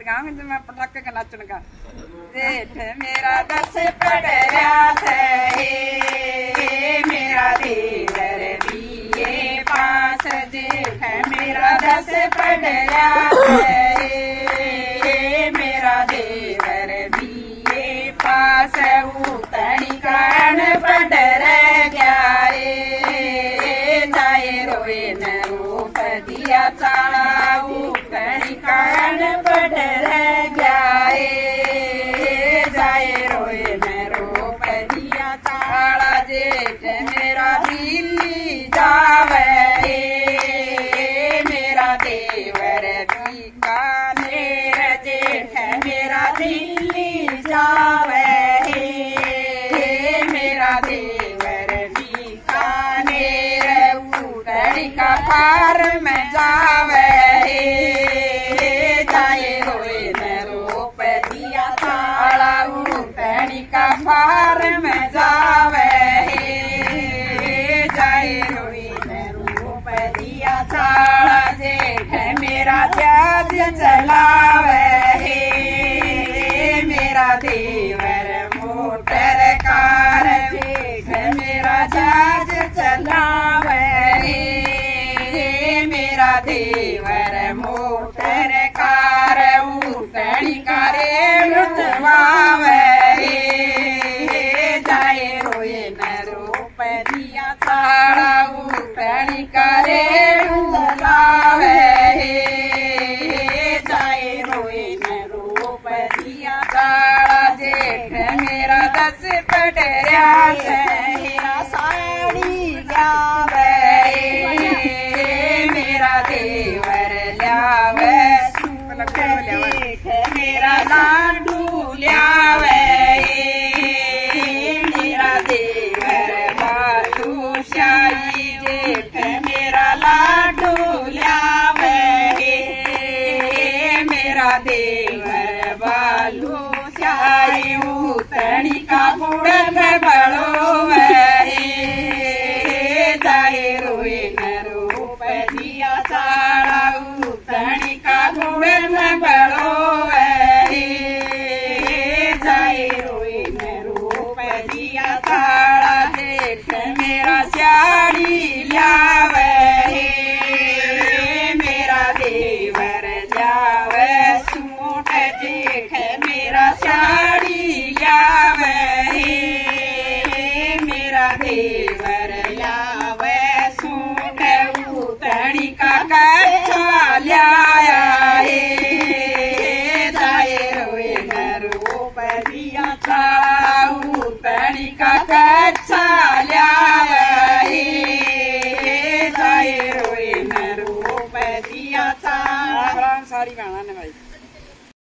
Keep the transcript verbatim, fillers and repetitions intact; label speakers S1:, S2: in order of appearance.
S1: गाँव में मैं पटाखे का नाचन का जेठ मेरा दस पड़या थे मेरा देवर बीए पास जेठ मेरा दस पड़या थे मेरा देवर बीए पास उतनी कान पड़ रह गया रे जाए रोए न रूप दिया चाला उतनी कान पड़ रह गया रे जाए रोए न रूप दिया चाला जेठ मेरा दिल्ली जावे मेरा देवर बीकानेर जेठ मेरा दिल्ली जावे मेरा देवर बीकानेर उतरी का पार में जावे जाए रोए न रूप दिया ताला उतरी का पार में जावे जाए रोए न रूप दिया ताला जेठ मेरा जहाज चलावे मेरा देवर मोटर कार जेठ मेरा जहाज चलावे मेरा देवर मोटर कार उतनी कारे लुटवावे जाए रोए न रूप दिया ताड़ा उतनी कारे लुटवावे जाए रोए न रूप दिया ताड़ा जेठ मेरा दस पटरिया मेरा साड़ी जावे मेरा देवर ल्यावे जेठ मेरा लाडू ल्यावे मेरा देवर बालू शाही जेठ मेरा लाडू ल्यावे मेरा देवर बालू शाही उतनी का बुड़न बड़ो जाए रोए न रूप दिया सारा उतनी का बुड़न बड़ो जाए रोए न रूप दिया सारा जेठ मेरा साड़ी ल्यावे मेरा देवर जावे सूट जेठ मेरा साड़ी ल्यावे मेरा देवर ल्यावे सूट उतनी का कच्छा ल्याया जाए रोए न रूप दिया चाला उतनी का कच्छा ल्याया जाए रोए न रूप दिया चाला सारी गाना ने भाई।